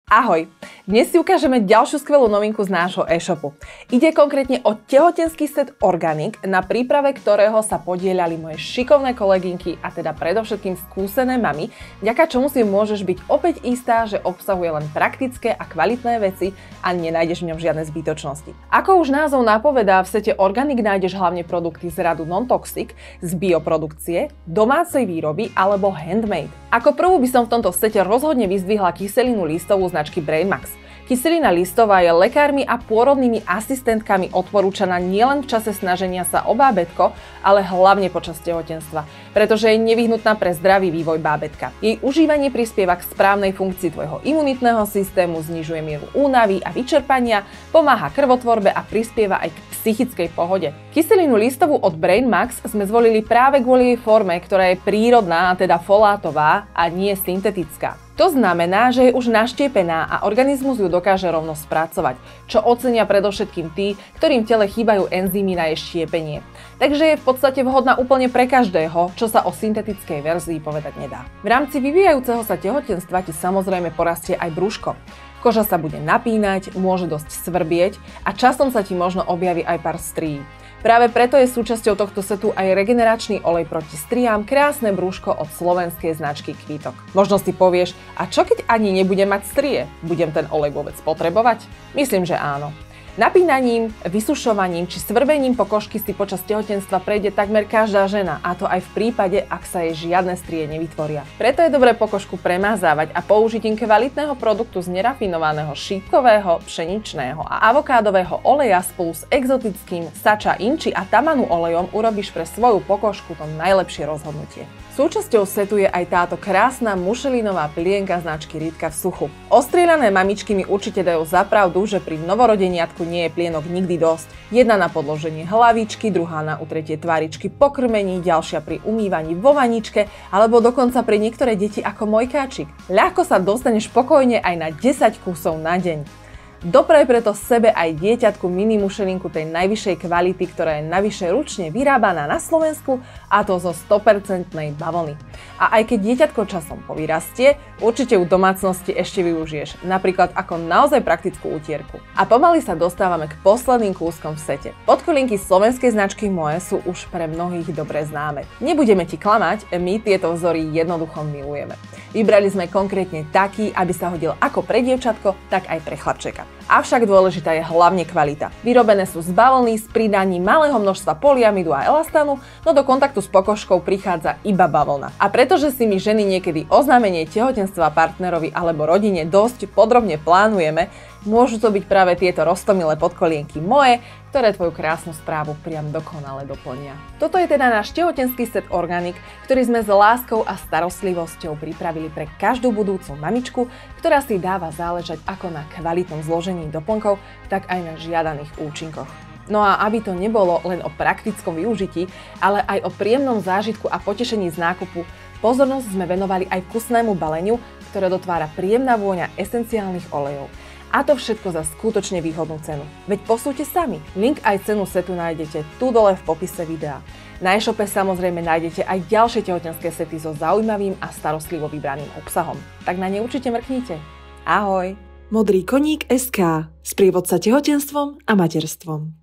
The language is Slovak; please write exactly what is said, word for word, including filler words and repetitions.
Ahoj! Dnes si ukážeme ďalšiu skvelú novinku z nášho e-shopu. Ide konkrétne o tehotenský set Organic, na príprave ktorého sa podieľali moje šikovné kolegynky a teda predovšetkým skúsené mamy, vďaka čomu si môžeš byť opäť istá, že obsahuje len praktické a kvalitné veci a nenájdeš v ňom žiadne zbytočnosti. Ako už názov napovedá, v sete Organic nájdeš hlavne produkty z radu non-toxic, z bioprodukcie, domácej výroby alebo handmade. Ako prvú by som v tomto sete rozhodne vyzdvihla kyselinu listovú značky Brainmax. Kyselina listová je lekármi a pôrodnými asistentkami odporúčaná nielen v čase snaženia sa o bábätko, ale hlavne počas tehotenstva, pretože je nevyhnutná pre zdravý vývoj bábätka. Jej užívanie prispieva k správnej funkcii tvojho imunitného systému, znižuje mieru únavy a vyčerpania, pomáha krvotvorbe a prispieva aj k psychickej pohode. Kyselinu listovú od Brainmax sme zvolili práve kvôli jej forme, ktorá je prírodná, teda folátová a nie syntetická. To znamená, že je už naštiepená a organizmus ju dokáže rovno spracovať, čo ocenia predovšetkým tí, ktorým v tele chýbajú enzymy na jej štiepenie. Takže je v podstate vhodná úplne pre každého, čo sa o syntetickej verzii povedať nedá. V rámci vyvíjajúceho sa tehotenstva ti samozrejme porastie aj brúško. Koža sa bude napínať, môže dosť svrbieť a časom sa ti možno objaví aj pár strií. Práve preto je súčasťou tohto setu aj regeneračný olej proti striám Krásne brúško od slovenskej značky Kvítok. Možno si povieš, a čo keď ani nebudem mať strie? Budem ten olej vôbec potrebovať? Myslím, že áno. Napínaním, vysušovaním či svrbením pokožky si počas tehotenstva prejde takmer každá žena, a to aj v prípade, ak sa jej žiadne strie nevytvoria. Preto je dobré pokožku premazávať a použitím kvalitného produktu z nerafinovaného šípkového, pšeničného a avokádového oleja spolu s exotickým sača inči a tamanu olejom urobíš pre svoju pokožku to najlepšie rozhodnutie. Súčasťou setu je aj táto krásna mušelinová plienka značky Ritka v suchu. Ostrieľané mamičky mi určite dajú za pravdu, že pri novorodeniatku nie je plienok nikdy dosť. Jedna na podloženie hlavičky, druhá na utretie tváričky po krmení, ďalšia pri umývaní vo vaničke alebo dokonca pri niektoré deti ako mojkáčik. Ľahko sa dostaneš pokojne aj na desať kusov na deň. Dopraj preto sebe aj dieťatku mini mušelinku tej najvyššej kvality, ktorá je navyše ručne vyrábaná na Slovensku, a to zo sto percent bavlny. A aj keď dieťatko časom povyrastie, určite ju v domácnosti ešte využiješ, napríklad ako naozaj praktickú utierku. A pomaly sa dostávame k posledným kúskom v sete. Podkolinky slovenskej značky Moe sú už pre mnohých dobre známe. Nebudeme ti klamať, my tieto vzory jednoducho milujeme. Vybrali sme konkrétne taký, aby sa hodil ako pre dievčatko, tak aj pre chlapčeka. Avšak dôležitá je hlavne kvalita. Vyrobené sú z bavlny s pridaním malého množstva polyamidu a elastanu, no do kontaktu s pokožkou prichádza iba bavlna. A pretože si my ženy niekedy oznámenie tehotenstva partnerovi alebo rodine dosť podrobne plánujeme, môžu to byť práve tieto roztomilé podkolienky Moe, ktoré tvoju krásnu správu priam dokonale doplnia. Toto je teda náš tehotenský set Organic, ktorý sme s láskou a starostlivosťou pripravili pre každú budúcu mamičku, ktorá si dáva záležať ako na kvalitnom zložení doplnkov, tak aj na žiadaných účinkoch. No a aby to nebolo len o praktickom využití, ale aj o príjemnom zážitku a potešení z nákupu, pozornosť sme venovali aj vkusnému baleniu, ktoré dotvára príjemná vôňa esenciálnych olejov. A to všetko za skutočne výhodnú cenu. Veď posúďte sami. Link aj cenu setu nájdete tu dole v popise videa. Na e-shope samozrejme nájdete aj ďalšie tehotenské sety so zaujímavým a starostlivo vybraným obsahom. Tak na ne určite mrknite. Ahoj! Modrý koník bodka es ká. Sprievodca tehotenstvom a materstvom.